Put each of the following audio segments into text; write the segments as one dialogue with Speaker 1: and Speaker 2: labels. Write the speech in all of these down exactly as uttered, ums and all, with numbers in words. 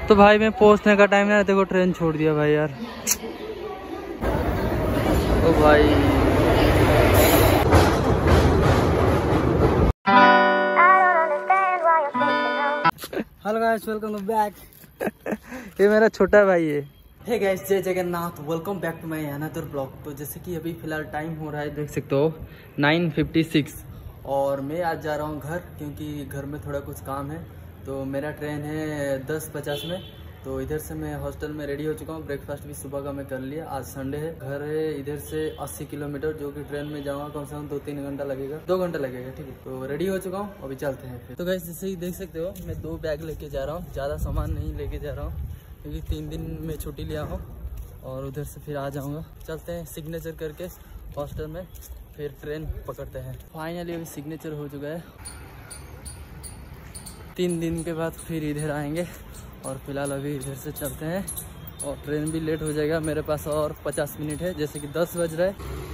Speaker 1: तो भाई मैं पहुंचने का टाइम है, देखो ट्रेन छोड़ दिया भाई यार। तो भाई
Speaker 2: hello guys, welcome to back.
Speaker 1: ये मेरा छोटा भाई है।
Speaker 2: हे गाइस, जय Jagannath, welcome back to my another blog. तो जैसे कि अभी फिलहाल टाइम हो रहा है, देख सकते हो नाइन फिफ्टी सिक्स, और मैं आज जा रहा हूँ घर, क्योंकि घर में थोड़ा कुछ काम है। तो मेरा ट्रेन है दस पचास में। तो इधर से मैं हॉस्टल में रेडी हो चुका हूँ, ब्रेकफास्ट भी सुबह का मैं कर लिया। आज संडे है। घर है इधर से अस्सी किलोमीटर, जो कि ट्रेन में जाऊँगा कम से कम दो तीन घंटा लगेगा, दो घंटा लगेगा, ठीक है। तो रेडी हो चुका हूँ, अभी चलते हैं फिर। तो गाइस जैसे ही देख सकते हो, मैं दो बैग लेके जा रहा हूँ, ज़्यादा सामान नहीं लेके जा रहा हूँ, क्योंकि तीन दिन में छुट्टी लिया हूँ और उधर से फिर आ जाऊँगा। चलते हैं सिग्नेचर करके हॉस्टल में, फिर ट्रेन पकड़ते हैं। फाइनली अभी सिग्नेचर हो चुका है। तीन दिन के बाद फिर इधर आएंगे, और फिलहाल अभी इधर से चलते हैं। और ट्रेन भी लेट हो जाएगा, मेरे पास और पचास मिनट है, जैसे कि दस बज रहा है।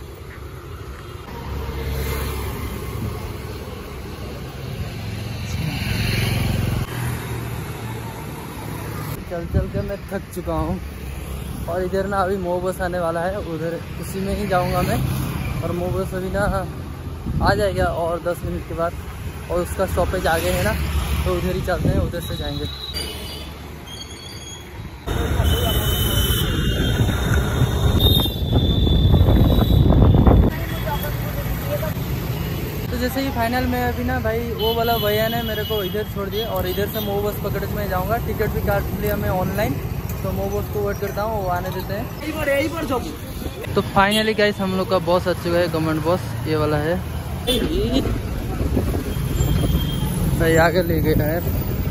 Speaker 2: चल चल के मैं थक चुका हूँ, और इधर ना अभी मो बस आने वाला है, उधर उसी में ही जाऊँगा मैं। और मो बस अभी ना आ जाएगा और दस मिनट के बाद, और उसका स्टॉपेज आगे है ना, तो उधर ही चलते हैं, उधर से जाएंगे। तो जैसे ही फाइनल में अभी ना भाई वो वाला भैया ने मेरे को इधर छोड़ दिया, और इधर से मो बस पकड़ के मैं जाऊँगा। टिकट भी काट लिया मैं ऑनलाइन, तो मो बस को वेट करता हूँ, वो आने देते हैं। तो फाइनली गाइस हम लोग का बॉस आ चुका है, गवर्नमेंट बॉस ये वाला है। भाई आगे ले गया है।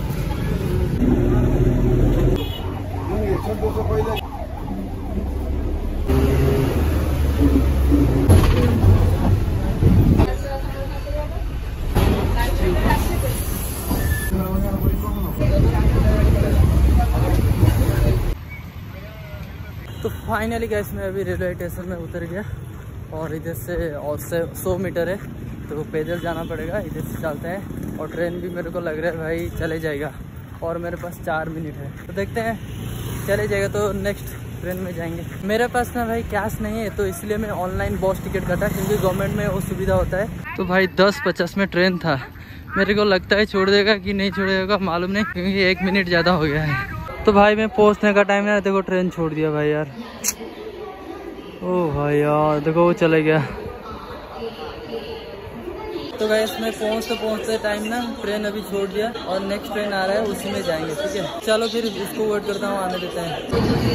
Speaker 2: तो फाइनली गैस मैं अभी रेलवे स्टेशन में उतर गया, और इधर से और से सौ मीटर है, तो पैदल जाना पड़ेगा। इधर से चलते हैं, और ट्रेन भी मेरे को लग रहा है भाई चले जाएगा, और मेरे पास चार मिनट है, तो देखते हैं चले जाएगा तो नेक्स्ट ट्रेन में जाएंगे। मेरे पास ना भाई कैश नहीं है, तो इसलिए मैं ऑनलाइन बस टिकट काटा, क्योंकि गवर्नमेंट में वो सुविधा होता है। तो भाई दस पचास में ट्रेन था, मेरे को लगता है छोड़ देगा कि नहीं छोड़ेगा मालूम नहीं, क्योंकि एक मिनट ज़्यादा हो गया है। तो भाई मैं पहुंचने का टाइम है, देखो ट्रेन छोड़ दिया भाई यार। ओ भाई यार देखो वो चले गया। तो भाई इसमें पहुंचते पहुंचते टाइम ना ट्रेन अभी छोड़ दिया, और नेक्स्ट ट्रेन आ रहा है, उसी में जाएंगे, ठीक है। चलो फिर इसको वेट करता हूँ, आने देते हैं।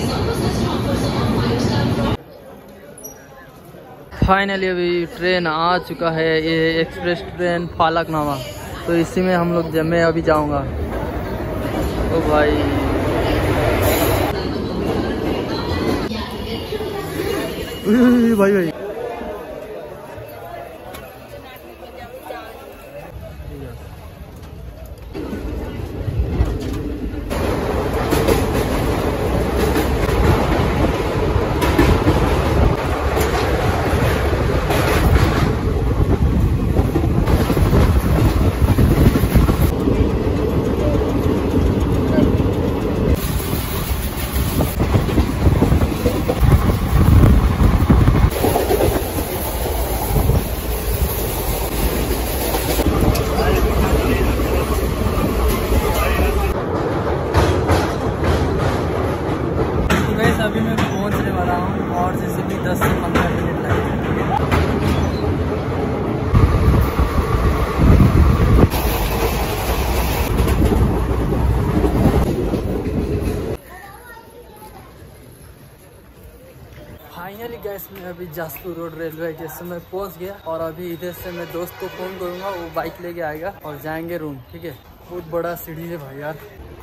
Speaker 2: फाइनली अभी ट्रेन आ चुका है, ये एक्सप्रेस ट्रेन फालकनामा, तो इसी में हम लोग मैं अभी जाऊँगा। ओ भाई भाई भाई अभी मैं पहुंचने वाला हूँ, और जैसे भी दस से पंद्रह मिनट लगेंगे। फाइनली गैस में अभी जासपुर रोड रेलवे स्टेशन में पहुंच गया, और अभी इधर से मैं दोस्त को फोन करूंगा, वो बाइक लेके आएगा, और जाएंगे रूम, ठीक है। बहुत बड़ा सीढ़ी है भाई यार।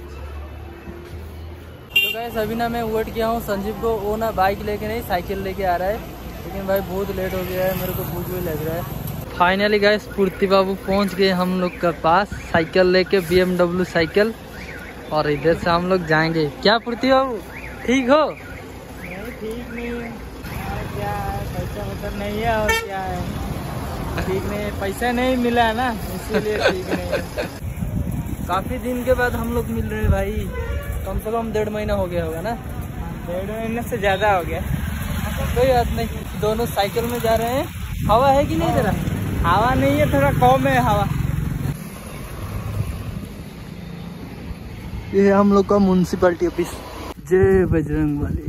Speaker 2: तो गैस अभी ना मैं वेट किया हूँ संजीव को, वो ना बाइक लेके नहीं साइकिल लेके आ रहा है, लेकिन भाई बहुत लेट हो गया है, मेरे को भूख भी लग रहा है। फाइनली गैस पूर्ति बाबू पहुँच गए हम लोग के पास, साइकिल लेके बी एम डब्ल्यू साइकिल, और इधर से हम लोग जाएंगे। क्या पूर्ति बाबू ठीक हो? नहीं ठीक नहीं है, क्या है, पैसा मतलब नहीं है, और क्या है ठीक नहीं है, पैसा नहीं मिला ना, इसीलिए ठीक नहीं है।
Speaker 1: काफी दिन के बाद हम लोग मिल रहे हैं भाई, कम से कम डेढ़ महीना हो गया होगा ना?
Speaker 2: डेढ़ महीने से ज्यादा हो गया।
Speaker 1: कोई बात नहीं, दोनों साइकिल में जा रहे हैं। हवा है कि नहीं जरा?
Speaker 2: हवा नहीं है, थोड़ा कम है हवा।
Speaker 1: ये हम लोग का म्यूनसिपैलिटी ऑफिस। जय बजरंग बली।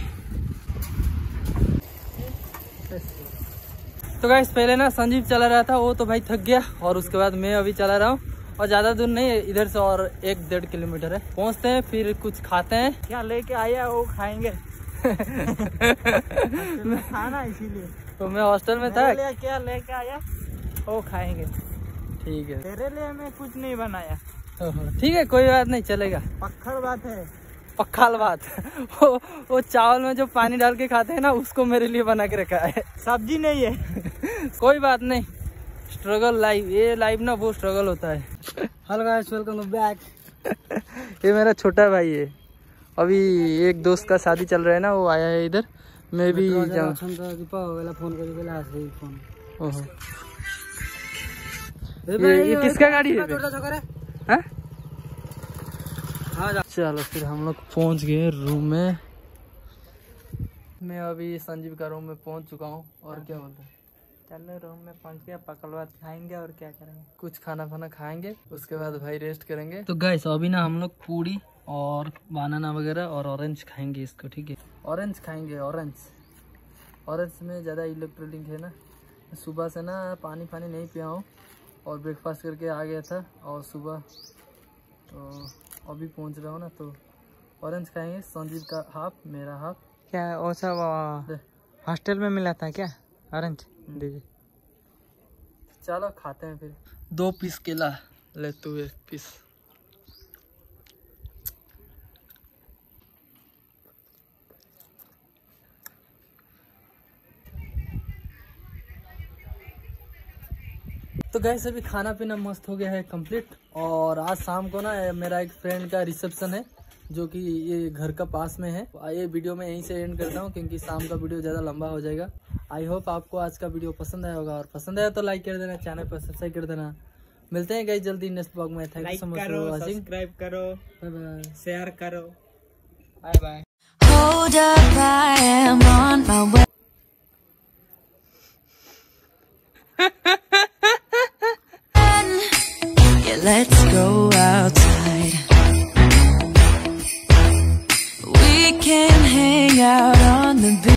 Speaker 1: तो गाइस पहले ना संजीव चला रहा था, वो तो भाई थक गया, और उसके बाद मैं अभी चला रहा हूँ, और ज्यादा दूर नहीं है, इधर से और एक डेढ़ किलोमीटर है। पहुँचते हैं, फिर कुछ खाते हैं।
Speaker 2: क्या लेके आया वो खाएंगे। खाना इसीलिए
Speaker 1: तो मैं हॉस्टल में था।
Speaker 2: ले क्या लेके आया वो खाएंगे।
Speaker 1: ठीक है,
Speaker 2: तेरे लिए मैं कुछ नहीं बनाया।
Speaker 1: ठीक है, कोई बात नहीं, चलेगा।
Speaker 2: पक्का बात है,
Speaker 1: पक्का बात। वो वो चावल में जो पानी डाल के खाते हैं ना, उसको मेरे लिए बना के रखा है।
Speaker 2: सब्जी नहीं है।
Speaker 1: कोई बात नहीं, स्ट्रगल लाइफ, ये लाइफ ना वो स्ट्रगल होता है।
Speaker 2: Hello guys, welcome back.
Speaker 1: ये मेरा छोटा भाई है। अभी एक दोस्त का शादी चल रहा है ना, वो आया है इधर। मैं भी जाऊँ। ओहो, ये, ये किसका गाड़ी है? हाँ? चलो फिर हम लोग पहुंच गए रूम में। मैं अभी संजीव का रूम में पहुंच चुका हूं। और क्या बोल रहे हैं?
Speaker 2: चलो रूम में पहुंच गया, पकल भात खाएंगे और क्या करेंगे,
Speaker 1: कुछ खाना फाना खाएंगे, उसके बाद भाई रेस्ट करेंगे। तो गाइस अभी ना हम लोग पूरी और बनाना वगैरह और ऑरेंज खाएंगे इसको, ठीक है? ऑरेंज खाएंगे, ऑरेंज ऑरेंज में ज़्यादा इलेक्ट्रोलिंक है ना। सुबह से ना पानी पानी नहीं पिया हूँ, और ब्रेकफास्ट करके आ गया था, और सुबह तो अभी पहुंच रहा हूँ ना, तो ऑरेंज खाएंगे। संजीव का हाफ, मेरा हाफ।
Speaker 2: क्या वो सब हॉस्टल में मिला था क्या ऑरेंज? दीजिए।
Speaker 1: चलो खाते हैं फिर। दो पीस केला ले, तू एक पीस। तो गैस अभी खाना पीना मस्त हो गया है कंप्लीट। और आज शाम को ना मेरा एक फ्रेंड का रिसेप्शन है, जो कि ये घर का पास में है। ये वीडियो मैं यहीं से एंड करता हूँ, क्योंकि शाम का वीडियो ज़्यादा लंबा हो जाएगा। आई होप आपको आज का वीडियो पसंद आया होगा, और पसंद आया तो लाइक कर देना, चैनल पर सब्सक्राइब कर देना। मिलते हैं गाइस जल्दी नेक्स्ट ब्लॉग में। Thank you so much for watching.
Speaker 2: Subscribe करो,
Speaker 1: बाय बाय,
Speaker 2: शेयर करो, bye bye.
Speaker 3: Hold up, I am on my way.